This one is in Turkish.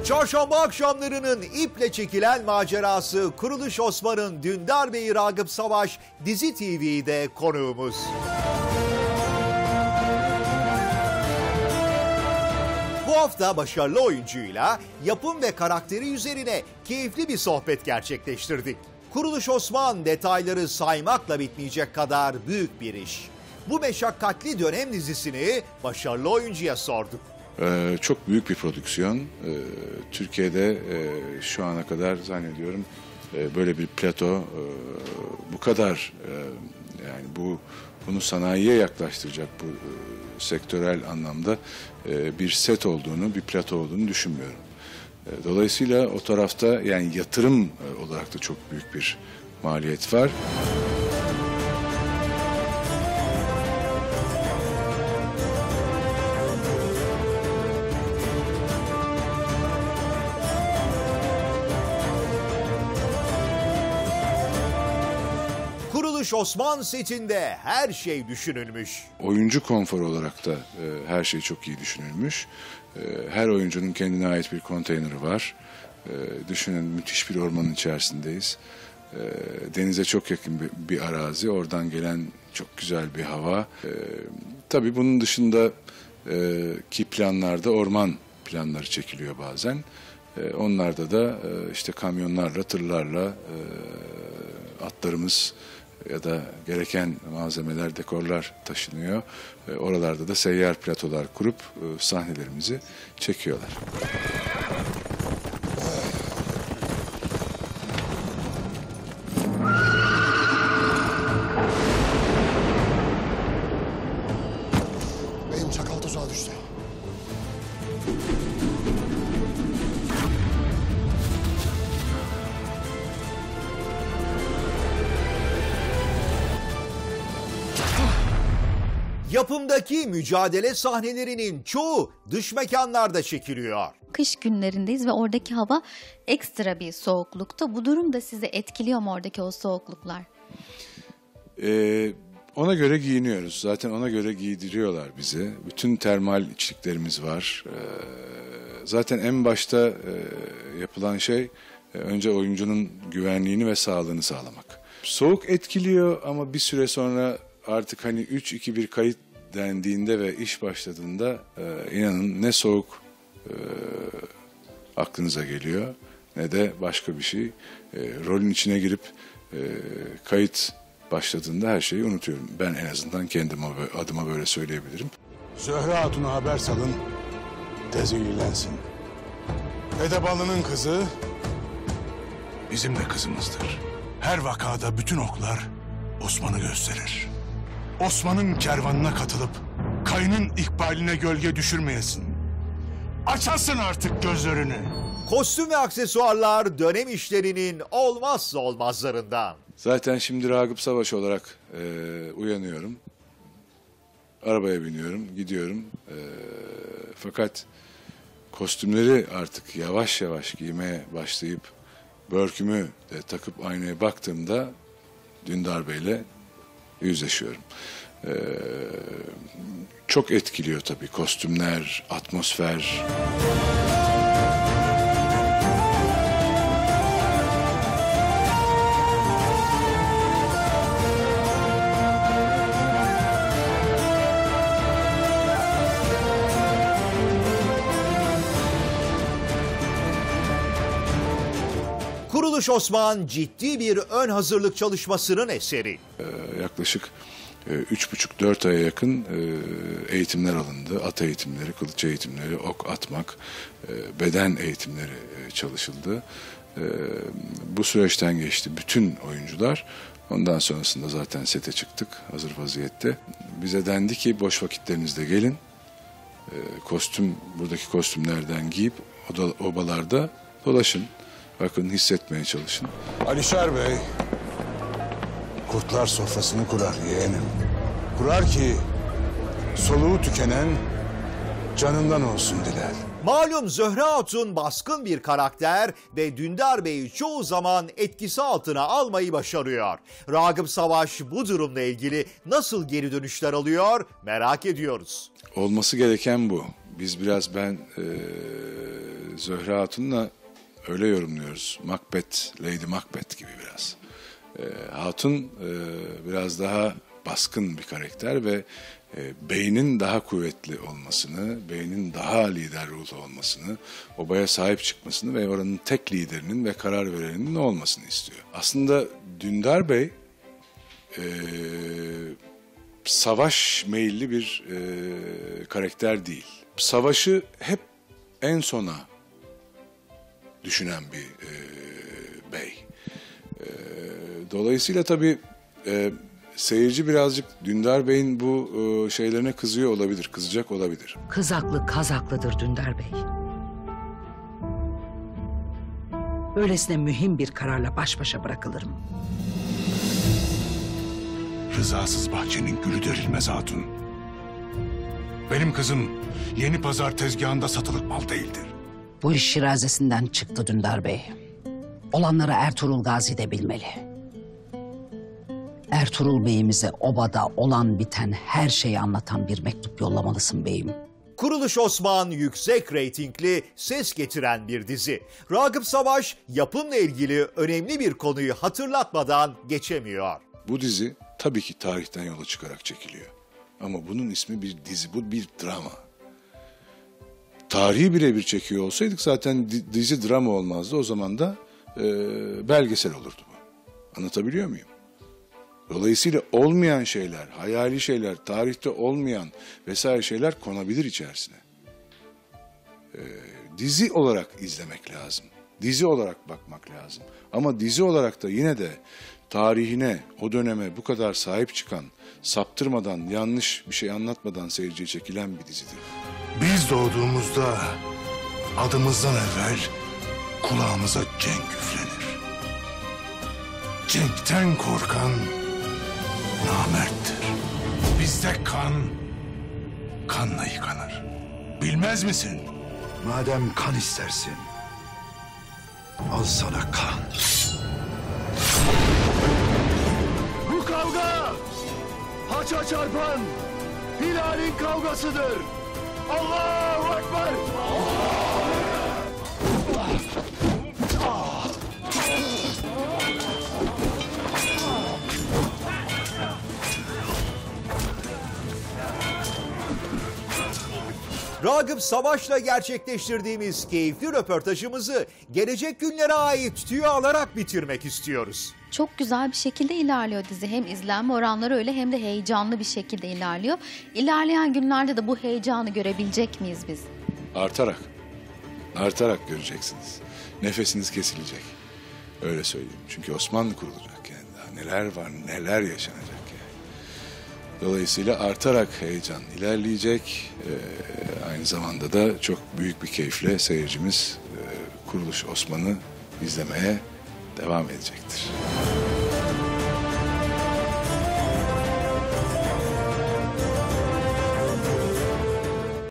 Çarşamba akşamlarının iple çekilen macerası Kuruluş Osman'ın Dündar Bey'i Ragıp Savaş Dizi TV'de konuğumuz. Bu hafta başarılı oyuncuyla yapım ve karakteri üzerine keyifli bir sohbet gerçekleştirdik. Kuruluş Osman detayları saymakla bitmeyecek kadar büyük bir iş. Bu meşakkatli dönem dizisini başarılı oyuncuya sorduk. Çok büyük bir prodüksiyon. Türkiye'de şu ana kadar zannediyorum böyle bir plato bu kadar yani bunu sanayiye yaklaştıracak bu sektörel anlamda bir set olduğunu, bir plato olduğunu düşünmüyorum. Dolayısıyla o tarafta yani yatırım olarak da çok büyük bir maliyet var. Kuruluş Osman setinde her şey düşünülmüş. Oyuncu konforu olarak da her şey çok iyi düşünülmüş. Her oyuncunun kendine ait bir konteyneri var. Düşünün, müthiş bir ormanın içerisindeyiz. Denize çok yakın bir arazi, oradan gelen çok güzel bir hava. Tabii bunun dışında ki planlarda orman planları çekiliyor bazen. Onlarda da işte kamyonlarla, tırlarla atlarımız ya da gereken malzemeler, dekorlar taşınıyor. Oralarda da seyyar platolar kurup sahnelerimizi çekiyorlar. Benim çakal tuzağa düştü. Yapımdaki mücadele sahnelerinin çoğu dış mekanlarda çekiliyor. Kış günlerindeyiz ve oradaki hava ekstra bir soğuklukta. Bu durum da sizi etkiliyor mu, oradaki o soğukluklar? Ona göre giyiniyoruz. Zaten ona göre giydiriyorlar bizi. Bütün termal içliklerimiz var. Zaten en başta yapılan şey önce oyuncunun güvenliğini ve sağlığını sağlamak. Soğuk etkiliyor ama bir süre sonra artık hani 3-2-1 kayıt dendiğinde ve iş başladığında inanın ne soğuk aklınıza geliyor ne de başka bir şey. Rolün içine girip kayıt başladığında her şeyi unutuyorum. Ben en azından kendim adıma böyle söyleyebilirim. Zöhre Hatun'a haber salın, tez ilgilensin. Edebalı'nın kızı bizim de kızımızdır. Her vakada bütün oklar Osman'ı gösterir. Osman'ın kervanına katılıp kayının ikbaline gölge düşürmeyesin. Açasın artık gözlerini. Kostüm ve aksesuarlar dönem işlerinin olmazsa olmazlarından. Zaten şimdi Ragıp Savaş olarak uyanıyorum. Arabaya biniyorum, gidiyorum. Fakat kostümleri artık yavaş yavaş giymeye başlayıp börkümü de takıp aynaya baktığımda Dündar Bey'le yüzleşiyorum. Çok etkiliyor tabii kostümler, atmosfer. Kuruluş Osman ciddi bir ön hazırlık çalışmasının eseri. Yaklaşık 3,5-4 aya yakın eğitimler alındı. At eğitimleri, kılıç eğitimleri, ok atmak, beden eğitimleri çalışıldı. Bu süreçten geçti bütün oyuncular. Ondan sonrasında zaten sete çıktık hazır vaziyette. Bize dendi ki boş vakitlerinizde gelin. Buradaki kostümlerden giyip obalarda dolaşın. Bakın, hissetmeye çalışın. Alişar Bey, kurtlar sofrasını kurar yeğenim. Kurar ki soluğu tükenen canından olsun diler. Malum Zöhre Hatun baskın bir karakter ve Dündar Bey'i çoğu zaman etkisi altına almayı başarıyor. Ragıp Savaş bu durumla ilgili nasıl geri dönüşler alıyor merak ediyoruz. Olması gereken bu. biz biraz Zöhre Hatun'la öyle yorumluyoruz. Macbeth, Lady Macbeth gibi biraz. Hatun biraz daha baskın bir karakter ve beynin daha kuvvetli olmasını, beynin daha lider ruhlu olmasını, obaya sahip çıkmasını ve oranın tek liderinin ve karar vereninin olmasını istiyor. Aslında Dündar Bey savaş meyilli bir karakter değil. Savaşı hep en sona düşünen bir bey. Dolayısıyla tabii seyirci birazcık Dündar Bey'in bu şeylerine kızıyor olabilir, kızacak olabilir. Kızaklı kazaklıdır Dündar Bey. Öylesine mühim bir kararla baş başa bırakılırım. Rızasız bahçenin gülü derilmez hatun. Benim kızım Yeni Pazar tezgahında satılık mal değildir. Bu iş şirazesinden çıktı Dündar Bey. Olanları Ertuğrul Gazi de bilmeli. Ertuğrul Bey'imize obada olan biten her şeyi anlatan bir mektup yollamalısın beyim. Kuruluş Osman yüksek reytingli, ses getiren bir dizi. Ragıp Savaş yapımla ilgili önemli bir konuyu hatırlatmadan geçemiyor. Bu dizi tabii ki tarihten yola çıkarak çekiliyor. Ama bunun ismi bir dizi, bu bir drama. Tarihi birebir çekiyor olsaydık zaten dizi drama olmazdı. O zaman da belgesel olurdu bu. Anlatabiliyor muyum? Dolayısıyla olmayan şeyler, hayali şeyler, tarihte olmayan vesaire şeyler konabilir içerisine. Dizi olarak izlemek lazım. Dizi olarak bakmak lazım. Ama dizi olarak da yine de tarihine, o döneme bu kadar sahip çıkan, saptırmadan, yanlış bir şey anlatmadan seyirciye çekilen bir dizidir. Biz doğduğumuzda adımızdan evvel kulağımıza cenk üflenir. Cenkten korkan namerttir. Bizde kan, kanla yıkanır. Bilmez misin? Madem kan istersin, al sana kan. Bu kavga haça çarpan Hilal'in kavgasıdır. Allahu Ekber! Ragıp Savaş'la gerçekleştirdiğimiz keyifli röportajımızı gelecek günlere ait tüyo alarak bitirmek istiyoruz. Çok güzel bir şekilde ilerliyor dizi. Hem izlenme oranları öyle hem de heyecanlı bir şekilde ilerliyor. İlerleyen günlerde de bu heyecanı görebilecek miyiz biz? Artarak göreceksiniz. Nefesiniz kesilecek. Öyle söyleyeyim. Çünkü Osmanlı kurulacak yani. Daha neler var, neler yaşanacak yani. Dolayısıyla artarak heyecan ilerleyecek. Aynı zamanda da çok büyük bir keyifle seyircimiz Kuruluş Osman'ı izlemeye devam edecektir.